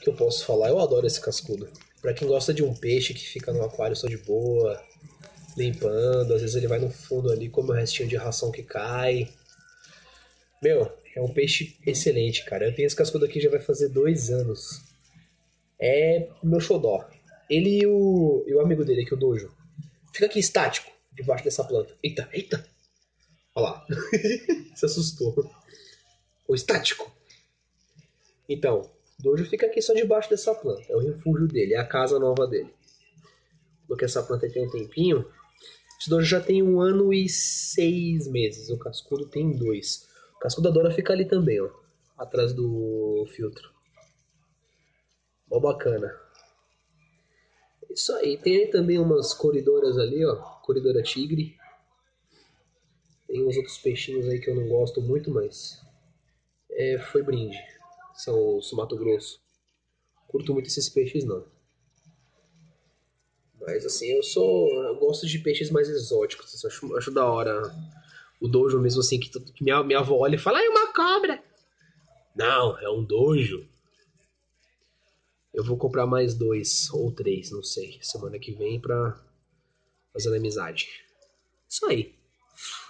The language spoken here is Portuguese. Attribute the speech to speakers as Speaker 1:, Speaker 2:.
Speaker 1: que eu posso falar? Eu adoro esse cascudo. Pra quem gosta de um peixe que fica no aquário só de boa, limpando, às vezes ele vai no fundo ali, come o restinho de ração que cai. Meu, é um peixe excelente, cara. Eu tenho esse cascudo aqui já vai fazer 2 anos. É meu xodó. Ele e o amigo dele aqui, o Dojo. Fica aqui estático, debaixo dessa planta. Eita, eita. Olha lá. Se assustou. O estático. Então, o Dojo fica aqui só debaixo dessa planta. É o refúgio dele, é a casa nova dele. Porque essa planta tem um tempinho. Esse Dojo já tem 1 ano e 6 meses. O cascudo tem 2. O cascudo adora ficar ali também, ó. Atrás do filtro. Mó bacana. Isso aí. Tem aí também umas coridoras ali, ó. Coridora tigre. Tem uns outros peixinhos aí que eu não gosto muito, mas foi brinde. São os Mato Grosso. Curto muito esses peixes, não. Mas assim, eu gosto de peixes mais exóticos. Assim, acho da hora. O dojo mesmo, assim, que minha avó olha e fala, é uma cobra. Não, é um dojo. Eu vou comprar mais 2 ou 3, não sei, semana que vem pra fazer amizade. Isso aí.